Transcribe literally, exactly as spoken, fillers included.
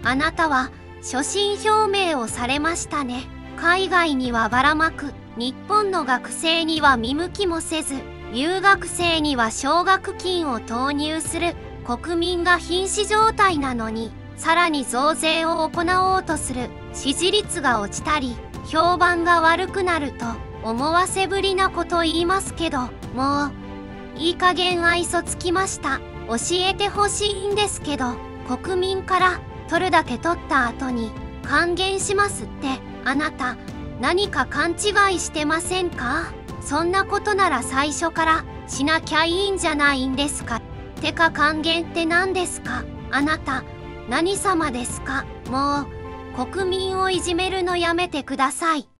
あなたは所信表明をされましたね。海外にはばらまく、日本の学生には見向きもせず、留学生には奨学金を投入する。国民が瀕死状態なのに、さらに増税を行おうとする。支持率が落ちたり、評判が悪くなると、思わせぶりなこと言いますけど、もう、いい加減愛想つきました。教えてほしいんですけど、国民から取るだけ取った後に還元しますって、あなた何か勘違いしてませんか？そんなことなら最初からしなきゃいいんじゃないんですか？てか還元って何ですか？あなた何様ですか？もう国民をいじめるのやめてください。